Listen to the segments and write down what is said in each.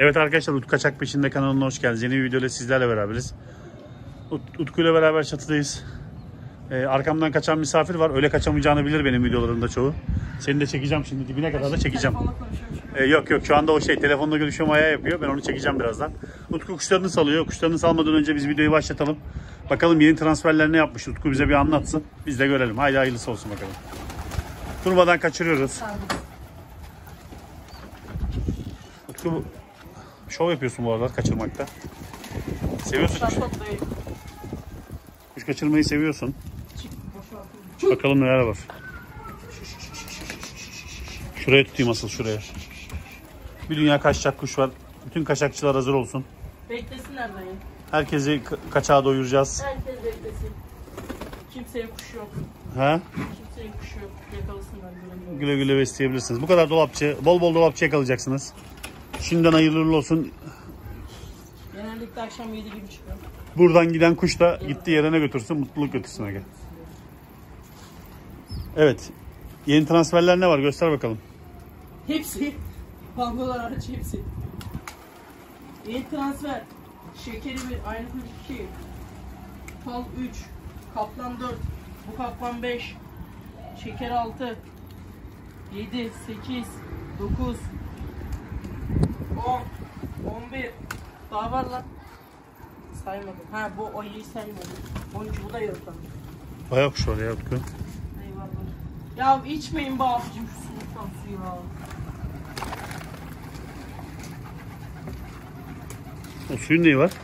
Evet arkadaşlar, Utku Kaçak Peşinde kanalına hoş geldiniz. Yeni bir videoyla sizlerle beraberiz. Utku ile beraber çatıdayız. Arkamdan kaçan misafir var. Öyle kaçamayacağını bilir benim videolarımda çoğu. Seni de çekeceğim şimdi, dibine kadar da çekeceğim. Yok şu anda o telefonla görüşüyor, ayağı yapıyor. Ben onu çekeceğim birazdan. Utku kuşlarını salıyor. Kuşlarını salmadan önce biz videoyu başlatalım. Bakalım yeni transferler ne yapmış, Utku bize bir anlatsın. Biz de görelim. Haydi hayırlısı olsun bakalım. Durmadan kaçırıyoruz. Utku şov yapıyorsun bu aralar kaçırmakta. Seviyorsun kuş kaçırmayı seviyorsun. Bakalım neler var. Şuraya tutayım asıl, şuraya. Bir dünya kaçacak kuş var. Bütün kaçakçılar hazır olsun. Beklesinler dayı. Herkesi kaçağa doyuracağız. Herkes beklesin. Kimseye kuş yok. He? Kimseye kuş yok. Yakalasınlar. Güle güle besleyebilirsiniz. Bu kadar dolapçı, bol bol dolapçı yakalayacaksınız. Şimdiden hayırlı olsun. Genellikle akşam 7 gibi çıkıyor. Buradan giden kuş da gittiği yerine götürsün, mutluluk götürsün aga. Evet. Yeni transferler ne var? Göster bakalım. Hepsi. Pangolar hariç hepsi. Yeni transfer. Şekeri 1, aynı kuş 2. Pal 3. Kaplan 4. Bu kaplan 5. Şeker 6. 7, 8, 9, 10, 11. Daha var lan. Saymadım. Ha bu ayıyı saymadım. 13 bu da yarıdan. Bayağı kuş var ya Utku. Eyvallah. Ya içmeyin be abicim şu suluktan su ya. O suyun neyi var?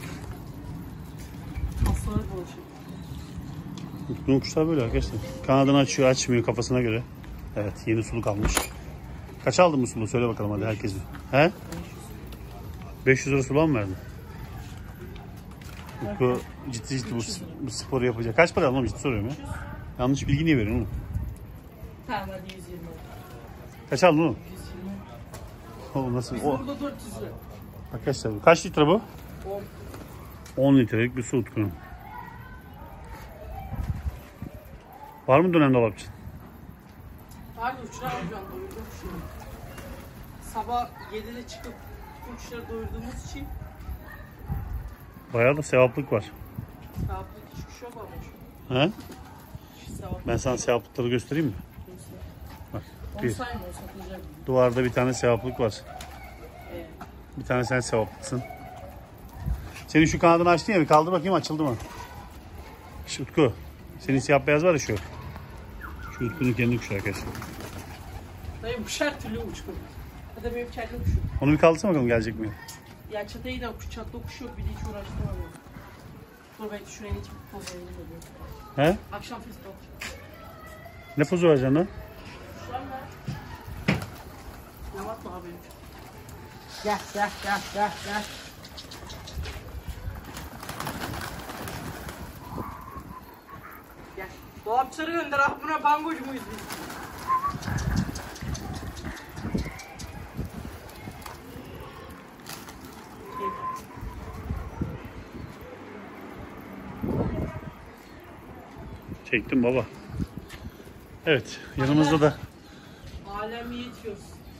Hastalık bulaşıyor. Utku'nun kuşlar böyle arkadaşlar. Kanadını açıyor, açmıyor kafasına göre. Evet, yeni suluk almış. Kaç aldın bu suluğu? Söyle bakalım hadi herkes. He? 500 lira suluğa mı verdin? Utku ciddi bu sporu yapacak. Kaç para aldın oğlum, ciddi soruyorum ya. Yanlış bilgi niye veriyorsun oğlum? Tamam hadi 120. Kaç aldın oğlum? 120. Oğlum nasıl? Burada 400 lira. Arkadaşlar kaç litre bu? 10 litrelik bir su Utku'nun. Var mı dönem dolapçı? Abi uçlar alacağım, doyurdum şimdi. Sabah 7'de çıkıp uçları doyurduğumuz için Bayağı da sevaplık var. sevaplık hiçbir şey yok ama şu. He? Sevaplık. Ben sana sevaplıkları göstereyim mi? Bak. Onu saymıyor, satılacak. Duvarda bir tane sevaplık var. Bir tane sen sevaplısın. Senin şu kanadını açtın ya, bir kaldır bakayım açıldı mı? Şu Utku. Senin siyah beyaz var ya şu. Şu Utku'nun kendi kuşu arkadaşlar. Dayı bu her türlü uçku. Hadi benim kendi kuşum. Onu bir kaldırsana bakalım gelecek mi? Ya çatayı da çatlı kuş yok, bir de hiç uğraştırmam. Dur belki şuraya hiç poz verelim de. He? Akşam festival. Ne pozu vereceksin lan? Şu an ver. Yamatma abi. Gel. Gel. Dolapçıları gönder abi, buna pangocu muyuz biz? Çektim baba. Evet, yanımızda da Alem yetiyoruz.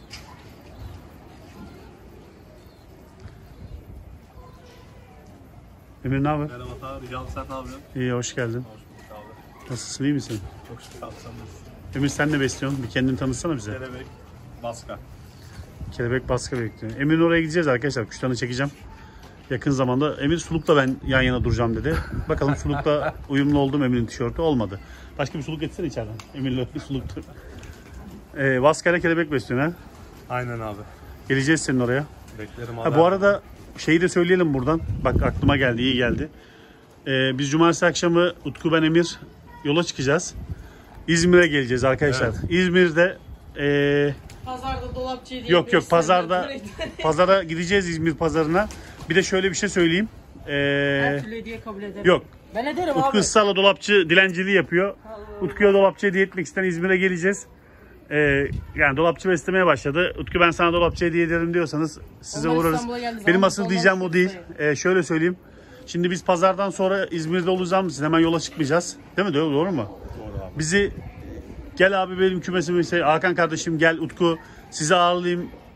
Emir, ne haber? Merhaba abi, Rical sen ne yapıyorsun? İyi, hoş geldin. Hoş bulduk abi. Nasılsın, iyi misin? Çok şükür abi, sen nasılsın? Emir, sen ne besliyorsun? Bir kendini tanıtsana bize. Kelebek, Baska. Kelebek baskı bekliyor. Emir'in oraya gideceğiz arkadaşlar. Kuşlarını çekeceğim. Yakın zamanda. Emir sulukla ben yan yana duracağım dedi. Bakalım sulukla uyumlu oldu mu Emir'in tişörtü? Olmadı. Başka bir suluk getirsene içeriden. Emir'le bir suluktu. Baskayla kelebek besliyorsun ha? Aynen abi. Geleceğiz senin oraya. Beklerim abi. Ha, bu arada şeyi de söyleyelim buradan. Bak aklıma geldi, iyi geldi. Biz cumartesi akşamı Utku, ben, Emir yola çıkacağız. İzmir'e geleceğiz arkadaşlar. Evet. İzmir'de Pazarda dolapçı diye. yok pazara gideceğiz, İzmir pazarına. Bir de şöyle bir şey söyleyeyim. Her türlü hediye kabul ederim. Yok. Ben ederim Utku abi. ısrarla dolapçı dilenciliği yapıyor. Utku'ya dolapçı hediye etmek isteyen İzmir'e geleceğiz. Yani dolapçı beslemeye başladı. Utku, ben sana dolapçı hediye ederim diyorsanız size Onlar uğrarız. Benim asıl diyeceğim o değil. Şöyle söyleyeyim. Şimdi biz pazardan sonra İzmir'de olacağımız için hemen yola çıkmayacağız. Değil mi? Doğru mu? Doğru abi. Bizi gel abi benim kümesime, Hakan kardeşim gel, Utku sizi ağırlayayım.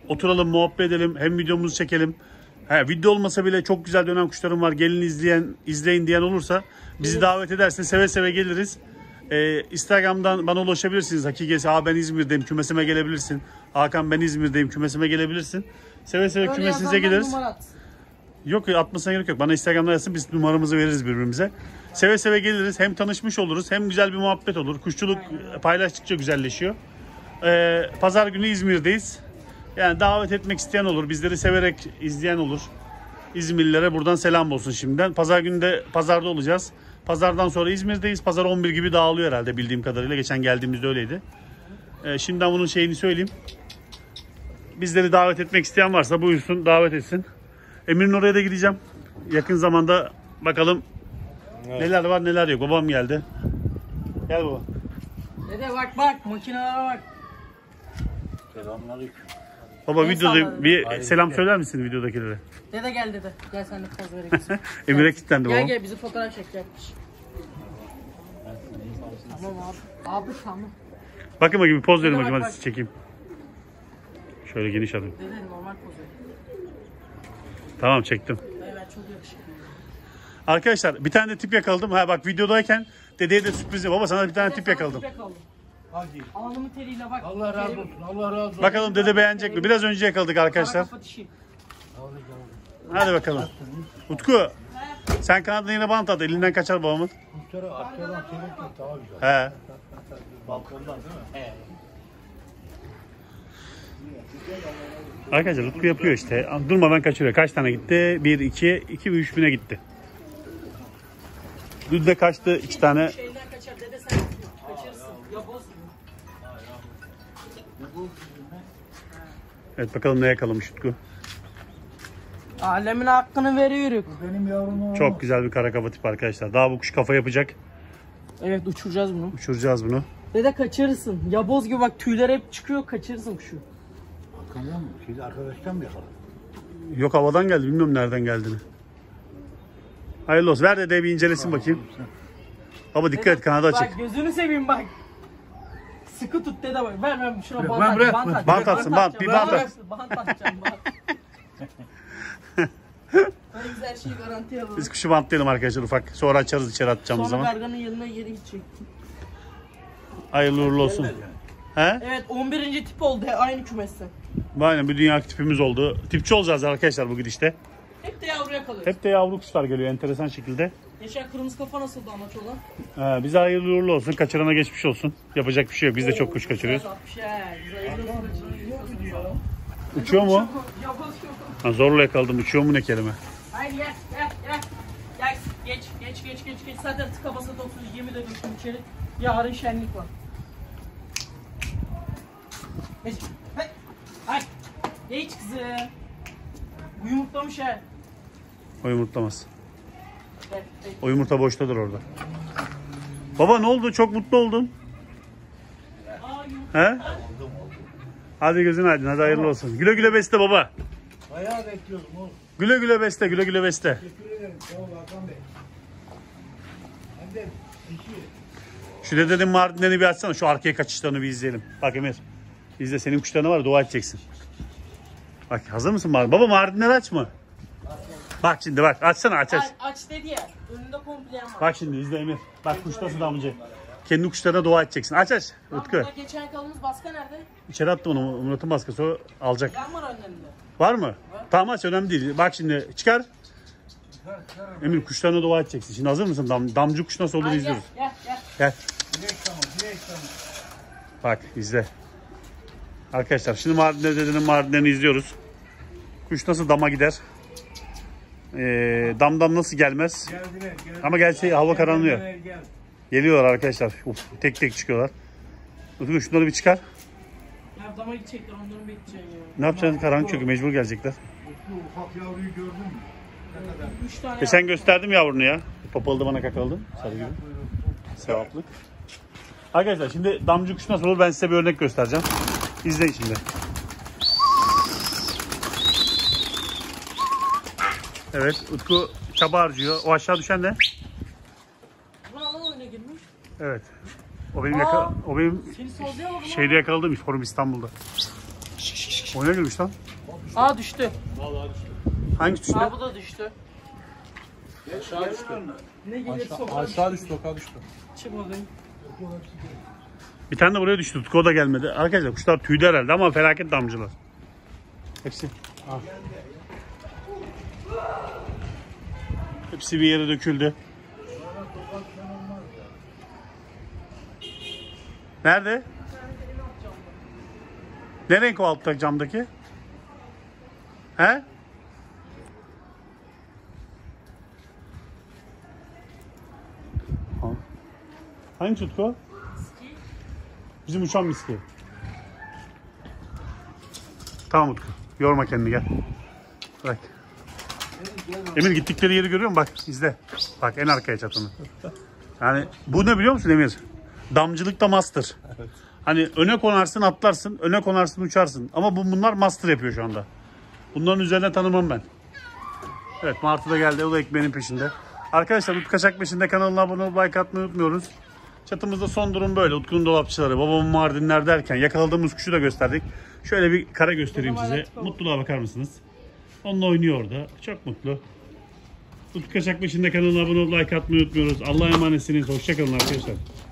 Oturalım, muhabbet edelim. Hem videomuzu çekelim. Video olmasa bile çok güzel dönen kuşlarım var. Gelin izleyin diyen olursa bizi davet ederse seve seve geliriz. Instagram'dan bana ulaşabilirsiniz. Hakikati ben İzmir'deyim, kümesime gelebilirsin. Hakan ben İzmir'deyim, kümesime gelebilirsin. Seve seve Öyle kümesinize yazanlar geliriz. numara at. Yok atmasına gerek yok. Bana Instagram'dan yazsın, biz numaramızı veririz birbirimize. Seve seve geliriz. Hem tanışmış oluruz hem güzel bir muhabbet olur. Kuşçuluk paylaştıkça güzelleşiyor. Pazar günü İzmir'deyiz. Yani davet etmek isteyen olur. Bizleri severek izleyen olur. İzmirlilere buradan selam olsun şimdiden. Pazar günü de pazarda olacağız. Pazardan sonra İzmir'deyiz. Pazar 11 gibi dağılıyor herhalde bildiğim kadarıyla. Geçen geldiğimizde öyleydi. Şimdiden bunun şeyini söyleyeyim. Bizleri davet etmek isteyen varsa buyursun, davet etsin. Emir'in oraya da gideceğim. Yakın zamanda bakalım neler var neler yok. Babam geldi. Gel baba. Dede bak makinelere bak. Selamünaleyküm. Baba El videodayım. salladı. Bir selam söyler misin videodakilere? Dede gel dede. Gel sen de poz vereyim. Emir'e kilitlendi Gel babam. gel bizi fotoğraf çek gel. Tamam abi. Abi tamam. Bakın bakayım bir poz verin Bak, bakayım hadi bak. sizi çekeyim. Şöyle geniş alayım. Dede normal poz ver. Tamam çektim. Evet çok yakışıklı. Arkadaşlar bir tane de tip yakaladım. Bak videodayken dedeye de sürpriz. Baba sana bir tane tip yakaladım. Hadi. Alnımın teriyle bak. Allah razı olsun. Allah razı olsun. Bakalım dede beğenecek mi? Biraz önce yakaladık arkadaşlar. Hadi bakalım. Utku sen kanadına yine bant at. Elinden kaçar babamın. Kuşları arkadan çevirmek daha güzel. He. Balkondan değil mi? Evet. Arkadaşlar Utku yapıyor işte. Durmadan kaçırıyor. Kaç tane gitti? 1, 2, 2 ve 3 bine gitti. Dün de kaçtı 2 tane. Şeyden kaçar dede sen kaçırırsın. Ya boz. Evet bakalım ne yakalamış Utku. Alemin hakkını veriyoruz. Benim yavrum o. Çok güzel bir kara kafa tip arkadaşlar. Daha bu kuş kafa yapacak. Evet uçuracağız bunu. Uçuracağız bunu. Dede kaçırırsın. Yaboz gibi bak tüyler hep çıkıyor kaçırırsın kuşu. Hakan'la mı? Siz arkadaştan mı yakaladın? Yok havadan geldi. Bilmiyorum nereden geldiğini. Hayırlı olsun. Ver de bir incelesin bakayım. Baba dikkat et kanadı açık. Bak gözünü seveyim bak. Sıkı tut dede bak. Ver şuna Bırak, bant ben at. bırak, Bant bırak. at. Bant atsın, bant, bir bant at. Bant atacağım bant. Ben güzel şeyi garantiye alalım. Biz kuşu bantlayalım arkadaşlar ufak. Sonra açarız içeri atacağımız Sonra zaman. garganın yanına geri gidecek. Hayırlı uğurlu olsun. He? Evet 11. tip oldu aynı kümesi. Aynen bir dünya tipimiz oldu. Tipçi olacağız arkadaşlar bu gidişte. Hep de yavruya kalıyor. Hep de yavru kuşlar geliyor enteresan şekilde. Geçen kırmızı kafa nasıldı amaç olan? Bize hayırlı uğurlu olsun. Kaçırana geçmiş olsun. Yapacak bir şey yok. Biz de çok kuş kaçırıyoruz. Uçuyor mu? Ha, zorla yakaladım. Uçuyor mu ne kelime? Hayır gel. Gel geç. Zaten tıka basa 920 de düştüm içeri. Yarın şenlik var. Geç. Hay. Geç kızım. Bu yumurtlamış ha. O yumurtlamaz. Gel. O yumurta boştadır orada. Baba ne oldu? Çok mutlu oldun. Aa yumurta. He? Hadi gözün aydın. Hadi hayırlı olsun. Güle güle beste baba. Bayağı bekliyordum oğlum. Güle güle beste. Güle güle beste. Teşekkür ederim. Sağ ol Hakan Bey. Hem de işi. Şu dedenin Mardinlerini bir açsana. Şu arkaya kaçışlarını bir izleyelim. Bak Emir. İzle senin kuşlarına var. Dua edeceksin. Bak hazır mısın Mardin? Baba Mardinleri aç mı? Bak şimdi bak. Açsana aç. Aç dedi ya. Önünde komple ama. Bak şimdi izle Emir. Bak kuş nasıl damcı. Kendi kuşlarına dua edeceksin. Aç. Lan Utku. burada geçen kalımız baska nerede? İçeri attım onu. Murat'ın baskısı o alacak. Yan var önlerinde. Var mı? Tamam aç önemli değil. Bak şimdi çıkar. Emir kuşlarına dua edeceksin. Şimdi hazır mısın? Damcı kuş nasıl olur Ay, izliyoruz. Gel. Gel. Direkt tamam. Bak izle. Arkadaşlar şimdi dedenin Mardinlerini izliyoruz. Kuş nasıl dama gider. Damdan nasıl gelmez. Geldiler. Ama gerçi hava karanlıyor. Gel. Geliyorlar arkadaşlar. Uf, tek tek çıkıyorlar. Utku şunları bir çıkar. Ya dama gidecekler onları bekleyeceğim ya. Ne yapacaksın? Karanlık çünkü mecbur gelecekler. Bu ufak yavruyu gördün mü? Ne kadar? 3 tane Geçen gösterdim yavrunu ya. Papalı da bana kakaldın. Sarı gibi. Sevaplık. Arkadaşlar şimdi damcı kuş nasıl olur ben size bir örnek göstereceğim. İzleyin şimdi. Evet Utku çaba harcıyor. O aşağı düşen ne? Ulan oyuna girmiş. Evet. O benim Aa! o benim Seni solluyor mu? şeyde yakaladığım forum İstanbul'da. Oyuna girmiş lan. Aa düştü. Vallahi düştü. Hangisi düştü? Aa bu da düştü. Aşağı düştü. Ne gelirse o Aşağı düştü, oka düştü. çık bakayım. Bir tane de buraya düştü. Utku o da gelmedi. Arkadaşlar kuşlar tüydü herhalde ama felaket damcılar. Hepsi. Al. Hepsi bir yere döküldü. Nerede? Ne renk o alttaki camdaki? He? Al. Hangi Tutku? Bizim uçan miski. Tamam Utku. Yorma kendini gel. Bırak. Emir gittikleri yeri görüyor musun? Bak izle. Bak en arkaya çatını. Yani bu ne biliyor musun Emir? Damcılıkta master. Hani öne konarsın atlarsın, öne konarsın uçarsın. Ama bunlar master yapıyor şu anda. Bunların üzerine tanımam ben. Evet Martı da geldi. O da ekmeğinin peşinde. Arkadaşlar Utku Kaçak peşinde kanalına abone olup like atmayı unutmuyoruz. Çatımızda son durum böyle. Utku'nun dolapçıları, babamın Mardinler derken yakaladığımız kuşu da gösterdik. Şöyle bir kare göstereyim size. Mutluluğa bakar mısınız? Onunla oynuyor orada. Çok mutlu. Utku Kaçak peşinde kanalına abone olup like atmayı unutmuyoruz. Allah'a emanetsiniz. Hoşçakalın arkadaşlar.